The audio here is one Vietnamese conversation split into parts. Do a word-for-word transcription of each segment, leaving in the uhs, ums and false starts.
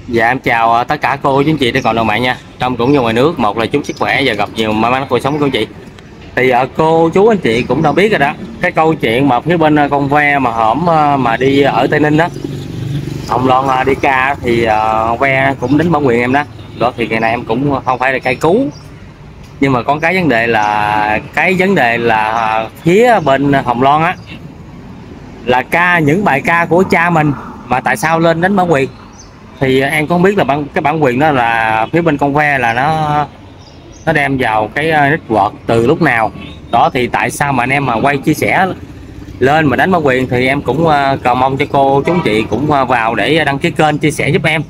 Dạ em chào tất cả cô chú anh chị trên cộng đồng mạng nha, trong cũng như ngoài nước. Một là chúc sức khỏe và gặp nhiều may mắn cuộc sống của anh chị. Thì uh, cô chú anh chị cũng đã biết rồi đó, cái câu chuyện mà phía bên uh, con ve mà hổm uh, mà đi ở Tây Ninh đó, Hồng Loan uh, đi ca thì uh, ve cũng đến bản quyền em đó. Đó thì ngày này em cũng không phải là cay cú, nhưng mà có cái vấn đề là cái vấn đề là uh, phía bên Hồng Loan á là ca những bài ca của cha mình mà tại sao lên đến bản quyền. Thì em cũng không biết là bản cái bản quyền đó là phía bên con ve là nó nó đem vào cái network từ lúc nào đó, thì tại sao mà anh em mà quay chia sẻ lên mà đánh bản quyền. Thì em cũng uh, cầu mong cho cô chú anh chị cũng uh, vào để đăng ký kênh chia sẻ giúp em,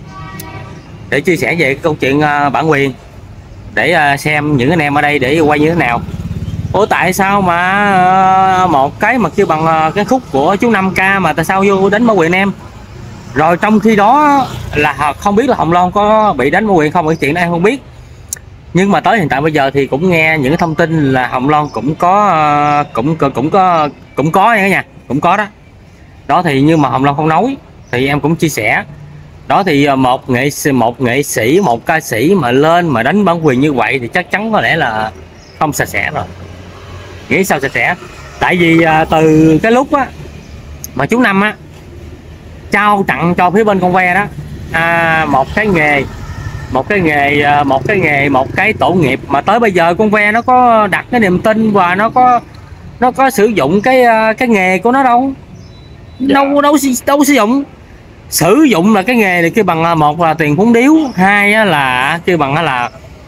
để chia sẻ về cái câu chuyện uh, bản quyền, để uh, xem những anh em ở đây để quay như thế nào. Ủa tại sao mà uh, một cái mà kêu bằng uh, cái khúc của chú năm k mà tại sao vô đánh bản quyền em, rồi trong khi đó là không biết là Hồng Loan có bị đánh bản quyền không, cái chuyện đó em không biết. Nhưng mà tới hiện tại bây giờ thì cũng nghe những cái thông tin là Hồng Loan cũng có cũng cũng có cũng có nha cả nhà, cũng có đó. Đó thì nhưng mà Hồng Loan không nói thì em cũng chia sẻ. Đó thì một nghệ một nghệ sĩ, một ca sĩ mà lên mà đánh bản quyền như vậy thì chắc chắn có lẽ là không sạch sẽ rồi. Nghĩ sao sạch sẽ? Tại vì từ cái lúc á mà chú Năm á trao tặng cho phía bên con ve đó à, một cái nghề một cái nghề một cái nghề một cái tổ nghiệp mà tới bây giờ con ve nó có đặt cái niềm tin và nó có nó có sử dụng cái cái nghề của nó đâu. Dạ. đâu đâu đâu sử dụng sử dụng là cái nghề này kêu bằng một là tiền phúng điếu, hai là kêu bằng là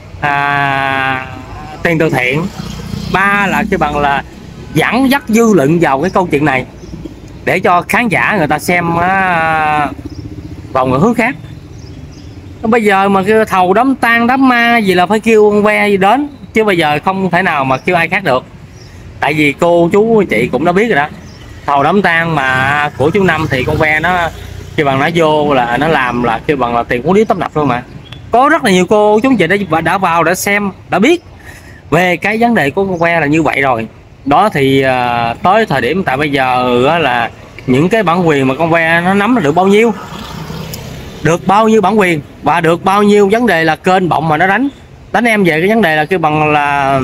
à, tiền từ thiện, ba là kêu bằng là dẫn dắt dư luận vào cái câu chuyện này để cho khán giả người ta xem à, vào người hướng khác. Bây giờ mà kêu thầu đám tang đám ma gì là phải kêu con ve gì đến, chứ bây giờ không thể nào mà kêu ai khác được. Tại vì cô chú chị cũng đã biết rồi đó, thầu đám tang mà của chú Năm thì con ve nó kêu bằng nó vô là nó làm là kêu bằng là tiền cuốn điếu tấp nập luôn mà. Có rất là nhiều cô chú chị đã đã vào đã xem đã biết về cái vấn đề của con ve là như vậy rồi. Đó thì uh, tới thời điểm tại bây giờ là những cái bản quyền mà con ve nó nắm là được bao nhiêu, được bao nhiêu bản quyền và được bao nhiêu vấn đề là kênh bọng mà nó đánh đánh em về cái vấn đề là kêu bằng là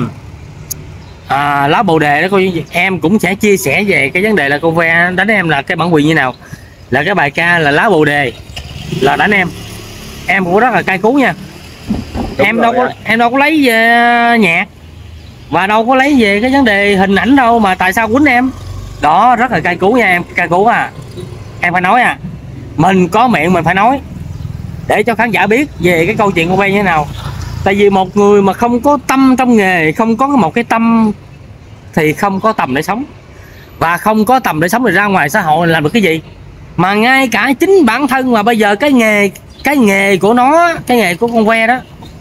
à, lá bồ đề đó. Cô em cũng sẽ chia sẻ về cái vấn đề là con ve đánh em là cái bản quyền như nào, là cái bài ca là lá bồ đề là đánh em em cũng rất là cay cú nha. Đúng em đâu có à. Em đâu có lấy về nhạc và đâu có lấy về cái vấn đề hình ảnh đâu mà tại sao quýnh em đó, rất là cay cú nha em, cay cú à. Em phải nói à, mình có miệng mình phải nói để cho khán giả biết về cái câu chuyện con ve như thế nào. Tại vì một người mà không có tâm trong nghề, không có một cái tâm thì không có tầm để sống, và không có tầm để sống thì ra ngoài xã hội làm được cái gì. Mà ngay cả chính bản thân mà bây giờ cái nghề cái nghề của nó, cái nghề của con ve đó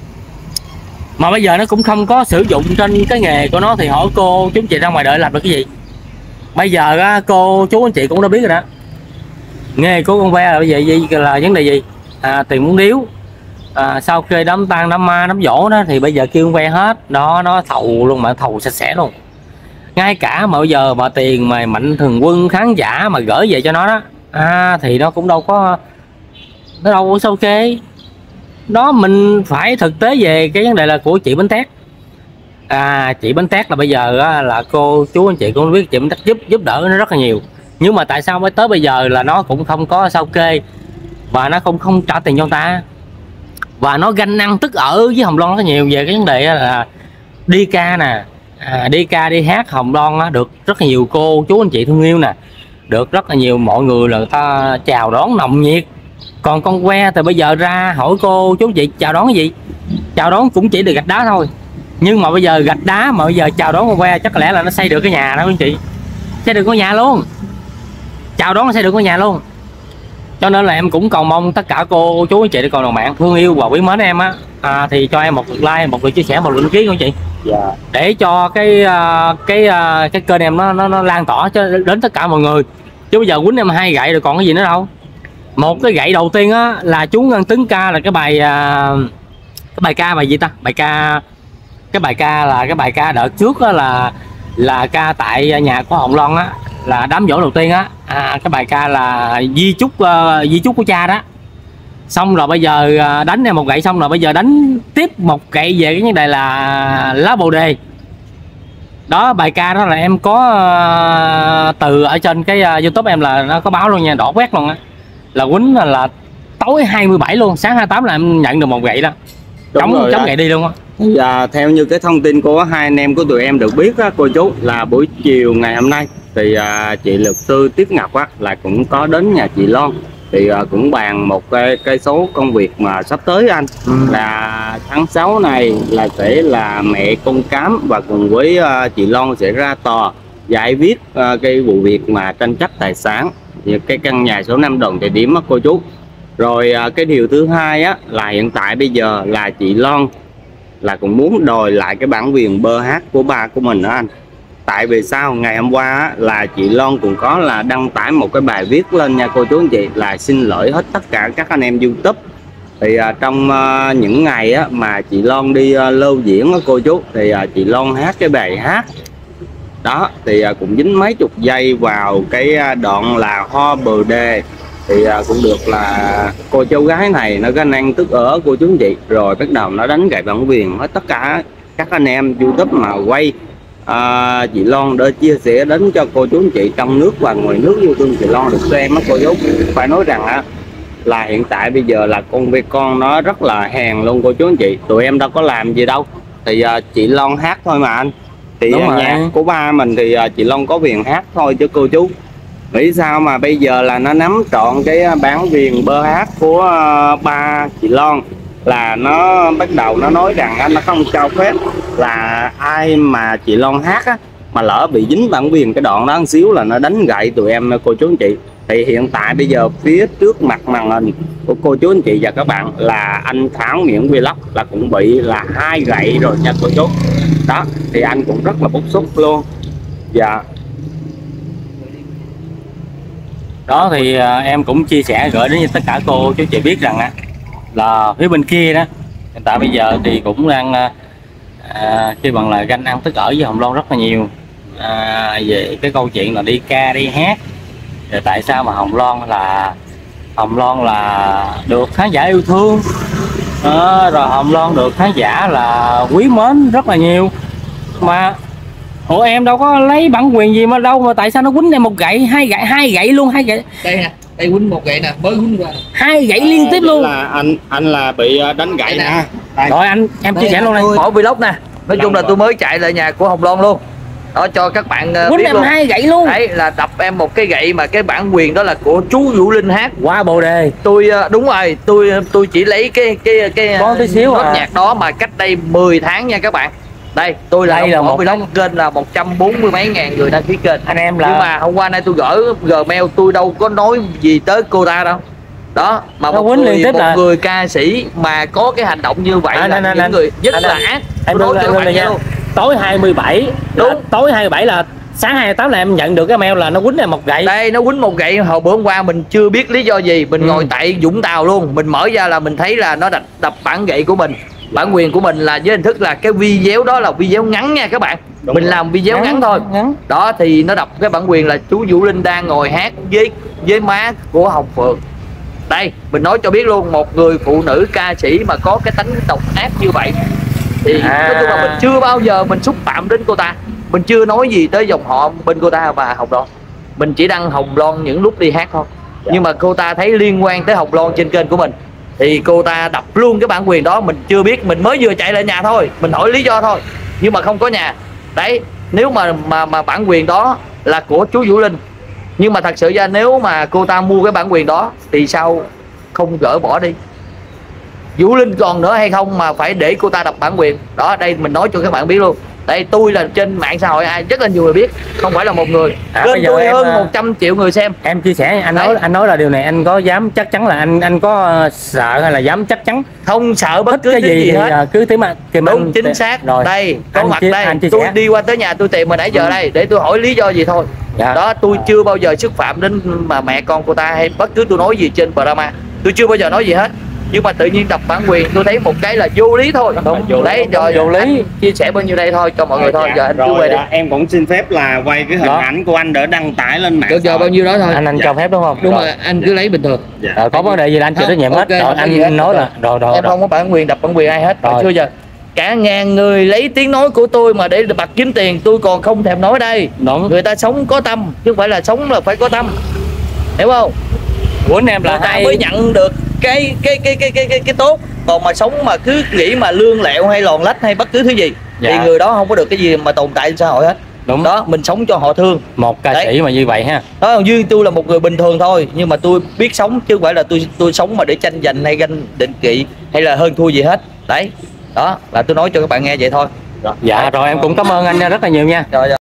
mà bây giờ nó cũng không có sử dụng trên cái nghề của nó thì hỏi cô chú chị ra ngoài đợi làm được cái gì. Bây giờ cô chú anh chị cũng đã biết rồi đó, nghề của con ve là bây giờ gì là vấn đề gì à, tiền muốn điếu à, sau khi đám tang đám ma đám dỗ đó thì bây giờ kêu con ve hết đó, nó thầu luôn mà thầu sạch sẽ luôn. Ngay cả mà bây giờ mà tiền mà mạnh thường quân khán giả mà gửi về cho nó đó à, thì nó cũng đâu có nó đâu có sao kê đó. Mình phải thực tế về cái vấn đề là của chị Bánh Tét à, chị Bánh Tét là bây giờ á, là cô chú anh chị cũng biết chị Bánh Tét giúp giúp đỡ nó rất là nhiều, nhưng mà tại sao mới tới bây giờ là nó cũng không có sao kê và nó không không trả tiền cho người ta, và nó ganh ăn tức ở với Hồng Loan rất nhiều về cái vấn đề là đi ca nè à, đi ca đi hát. Hồng Loan á, được rất là nhiều cô chú anh chị thương yêu nè, được rất là nhiều mọi người là người ta chào đón nồng nhiệt. Còn con que thì bây giờ ra hỏi cô chú chị chào đón cái gì, chào đón cũng chỉ được gạch đá thôi. Nhưng mà bây giờ gạch đá mà bây giờ chào đón con que chắc có lẽ là nó xây được cái nhà đó anh chị, xây được cái nhà luôn, chào đón nó xây được cái nhà luôn. Cho nên là em cũng cầu mong tất cả cô chú anh chị đi còn đồng mạng thương yêu và quý mến em á à, thì cho em một lượt like, một lượt chia sẻ, một lượt đăng ký của anh chị. Yeah. Để cho cái cái cái kênh em nó nó, nó lan tỏa cho đến tất cả mọi người. Chứ bây giờ quýnh em hai gậy rồi còn cái gì nữa đâu. Một cái gậy đầu tiên á là chú Ngân Tứng ca là cái bài cái bài ca bài gì ta, bài ca cái bài ca là cái bài ca đợt trước á, là là ca tại nhà của Hồng Loan á, là đám dỗ đầu tiên á à, cái bài ca là di chúc uh, di chúc của cha đó Xong rồi bây giờ đánh em một gậy, xong rồi bây giờ đánh tiếp một gậy về cái vấn đề là lá bồ đề. Đó, bài ca đó là em có uh, từ ở trên cái uh, YouTube em là nó có báo luôn nha, đỏ quét luôn á, là quýnh là, là tối hai mươi bảy luôn, sáng hai mươi tám là em nhận được một gậy đó. Đúng chống chống gậy đi luôn á. Và theo như cái thông tin của hai anh em của tụi em được biết á cô chú, là buổi chiều ngày hôm nay thì uh, chị luật sư Tiết Ngọc á là cũng có đến nhà chị Loan, thì uh, cũng bàn một cái, cái số công việc mà sắp tới anh, ừ. là tháng sáu này là sẽ là mẹ con Cám và cùng với uh, chị Loan sẽ ra tòa giải quyết uh, cái vụ việc mà tranh chấp tài sản thì cái căn nhà số năm Đoàn Thị Điểm á cô chú. Rồi uh, cái điều thứ hai á là hiện tại bây giờ là chị Loan là cũng muốn đòi lại cái bản quyền bơ hát của ba của mình đó anh. Tại vì sao ngày hôm qua á, là chị Loan cũng có là đăng tải một cái bài viết lên nha cô chú anh chị, là xin lỗi hết tất cả các anh em YouTube. Thì à, trong à, những ngày á, mà chị Loan đi à, lưu diễn á cô chú, thì à, chị Loan hát cái bài hát đó thì à, cũng dính mấy chục giây vào cái à, đoạn là Hoa Bồ Đề, thì à, cũng được là cô cháu gái này nó có năng tức ở cô chú anh chị, rồi bắt đầu nó đánh gậy bản quyền hết tất cả các anh em YouTube mà quay à, chị Loan để chia sẻ đến cho cô chú anh chị trong nước và ngoài nước yêu thương chị Loan được xem á cô chú. Phải nói rằng á là hiện tại bây giờ là con ve con nó rất là hèn luôn cô chú anh chị, tụi em đâu có làm gì đâu, thì à, chị Loan hát thôi mà anh, thì à, nhạc của ba mình thì à, chị Loan có quyền hát thôi chứ cô chú. Nghĩ sao mà bây giờ là nó nắm trọn cái bản quyền bơ hát của uh, ba chị Loan, là nó bắt đầu nó nói rằng á, nó không cho phép là ai mà chị Loan hát á, mà lỡ bị dính bản quyền cái đoạn đó một xíu là nó đánh gậy tụi em cô chú anh chị. Thì hiện tại bây giờ phía trước mặt màn hình của cô chú anh chị và các bạn là anh Thảo Nguyễn Vlog là cũng bị là hai gậy rồi nha cô chú. Đó thì anh cũng rất là bức xúc luôn. Dạ. Đó thì à, em cũng chia sẻ gửi đến tất cả cô chú chị biết rằng á, là phía bên kia đó hiện tại bây giờ thì cũng đang à, khi bằng là ganh ăn tức ở với Hồng Loan rất là nhiều à, về cái câu chuyện là đi ca đi hát. Rồi tại sao mà Hồng Loan là Hồng Loan là được khán giả yêu thương à, rồi Hồng Loan được khán giả là quý mến rất là nhiều, mà ủa em đâu có lấy bản quyền gì mà đâu, mà tại sao nó quýnh em một gậy, hai gậy hai gậy luôn, hai gậy đây nè, đây quýnh một gậy nè, mới quýnh qua hai gậy liên tiếp luôn. Là anh anh là bị đánh gậy nè. Rồi anh em chia sẻ luôn đây, mỗi vlog nè, nói chung là tôi mới chạy lại nhà của Hồng Loan luôn đó cho các bạn uh, quýnh biết em luôn. Hai gậy luôn đấy là đập em một cái gậy mà cái bản quyền đó là của chú Vũ Linh hát Hoa Bồ Đề. Tôi uh, đúng rồi, tôi tôi chỉ lấy cái cái cái có tí xíu nốt à. nhạc đó mà cách đây mười tháng nha các bạn. Đây tôi là, đây là một vlog kênh là một trăm bốn mươi mấy ngàn người đăng ký kênh anh em, là nhưng mà hôm qua nay tôi gửi Gmail tôi đâu có nói gì tới cô ta đâu. Đó mà một, người, một là... người ca sĩ mà có cái hành động như vậy à, là anh, những anh, người rất anh, là ác. Em nói cho các bạn nghe luôn. Tối hai mươi bảy đúng, tối hai mươi bảy là sáng hai mươi tám là em nhận được cái mail là nó quýnh em một gậy. Đây nó quýnh một gậy hồi bữa hôm qua mình chưa biết lý do gì, mình ừ. ngồi tại Vũng Tàu luôn, mình mở ra là mình thấy là nó đập đập bản gậy của mình. Bản quyền của mình là với hình thức là cái video đó là video ngắn nha các bạn. Đúng mình rồi. Làm video ngắn, ngắn thôi ngắn. Đó thì nó đọc cái bản quyền là chú Vũ Linh đang ngồi hát với với má của Hồng Phượng. Đây mình nói cho biết luôn, một người phụ nữ ca sĩ mà có cái tánh độc ác như vậy thì à. nói chung là mình chưa bao giờ mình xúc phạm đến cô ta, mình chưa nói gì tới dòng họ bên cô ta và Hồng Loan, mình chỉ đăng Hồng Loan những lúc đi hát thôi. Dạ. Nhưng mà cô ta thấy liên quan tới Hồng Loan trên kênh của mình thì cô ta đập luôn cái bản quyền đó, mình chưa biết, mình mới vừa chạy lại nhà thôi, mình hỏi lý do thôi nhưng mà không có nhà. Đấy, nếu mà mà mà bản quyền đó là của chú Vũ Linh, nhưng mà thật sự ra nếu mà cô ta mua cái bản quyền đó thì sao không gỡ bỏ đi? Vũ Linh còn nữa hay không mà phải để cô ta đập bản quyền đó? Đây mình nói cho các bạn biết luôn. Đây tôi là trên mạng xã hội ai rất là nhiều người biết, không phải là một người. À, kênh tôi hơn một trăm triệu người xem. Em chia sẻ anh. Đấy. nói anh nói là điều này anh có dám chắc chắn là anh anh có sợ hay là dám chắc chắn? Không sợ bất cứ cái gì, gì hết. Cứ tìm mà tìm đúng anh, chính xác. Rồi đây có anh mặt chia, đây tôi đi qua tới nhà tôi tìm mà nãy giờ ừ. đây để tôi hỏi lý do gì thôi. Dạ. Đó tôi chưa bao giờ xúc phạm đến mà mẹ con cô ta hay bất cứ tôi nói gì trên drama, tôi chưa bao giờ nói gì hết. nhưng mà tự nhiên đập bản quyền tôi thấy một cái là vô lý thôi. Đúng, vô lý, đấy đúng, rồi vô lý. anh chia sẻ bao nhiêu đây thôi cho mọi người thôi. Giờ anh cứ Rồi quay đi. à, em cũng xin phép là quay cái hình Đó. ảnh của anh để đăng tải lên mạng Được giờ xã hội. bao nhiêu đó thôi. Anh anh Dạ. cho phép đúng không? Đúng Rồi. rồi, anh cứ lấy bình thường. Dạ. Ờ, có vấn đề gì là anh chịu Không, trách nhiệm hết. ok, Rồi không có gì anh hết. nói là rồi rồi Em rồi. không có bản quyền đập bản quyền ai hết. Rồi Rồi. chưa giờ cả ngàn người lấy tiếng nói của tôi mà để bạc kiếm tiền, tôi còn không thèm nói đây. Đúng. Người ta sống có tâm chứ không phải là sống là phải có tâm, hiểu không? Của anh em là Người ta hai mới nhận được cái cái cái cái cái cái, cái tốt. Còn mà sống mà cứ nghĩ mà lương lẹo hay lòn lách hay bất cứ thứ gì Dạ. thì người đó không có được cái gì mà tồn tại trên xã hội hết. đúng Đó, mình sống cho họ thương. một ca Đấy. sĩ mà như vậy ha. Đó, duyên tôi là một người bình thường thôi, nhưng mà tôi biết sống chứ không phải là tôi tôi sống mà để tranh giành hay ganh định kỵ hay là hơn thua gì hết. Đấy, đó là tôi nói cho các bạn nghe vậy thôi. Dạ rồi em cũng cảm ơn anh rất là nhiều nha. Rồi, rồi.